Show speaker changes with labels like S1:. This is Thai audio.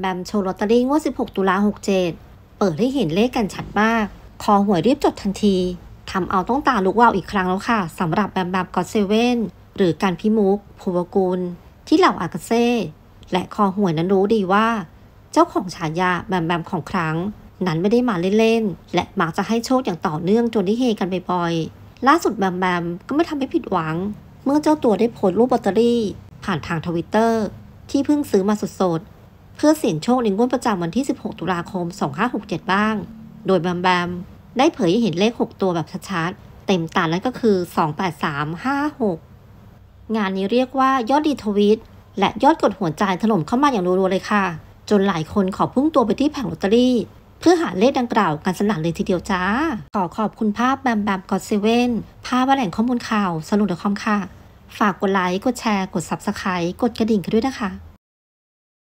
S1: มโชว์ลอตเตอรี่งวด 16 ตุลา 67 เปิดให้เห็นเลขกันชัดมาก คอหวยรีบจดทันทีทำเอาต้องตาลุกวาวอีกครั้งแล้วค่ะสำหรับแบมแบมก็อตเซเว่นหรือการพิมุกภูวกุลที่เหล่าอากาเซ่และคอหวยนั้นรู้ดีว่าเจ้าของฉายาแบมแบมของครั้งนั้นไม่ได้มาเล่นๆและมักจะให้โชคอย่างต่อเนื่องจนได้เฮกันบ่อยๆล่าสุดแบมแบมก็ไม่ทำให้ผิดหวังเมื่อเจ้าตัวได้โพสต์รูปลอตเตอรี่ผ่านทางTwitterที่เพิ่งซื้อมาสดๆเพื่อเสี่ยงโชคในงวดประจำวันที่ 16 ตุลาคม 2567 บ้างโดยแบมแบมได้เผยให้เห็นเลข 6 ตัวแบบชัดๆเต็มตานั่นก็คือ 28356 งานนี้เรียกว่ายอดรีทวีตและยอดกดหัวใจถล่มเข้ามาอย่างรัวๆเลยค่ะจนหลายคนขอพุ่งตัวไปที่แผงลอตเตอรี่เพื่อหาเลขดังกล่าวกันสนั่นเลยทีเดียวจ้าขอบคุณภาพแบมแบมก็อตเซเว่นภาพว่าแหล่งข้อมูลข่าวสนุก.comค่ะฝากกดไลค์กดแชร์กด Subscribe กดกระดิ่งกันด้วยนะคะ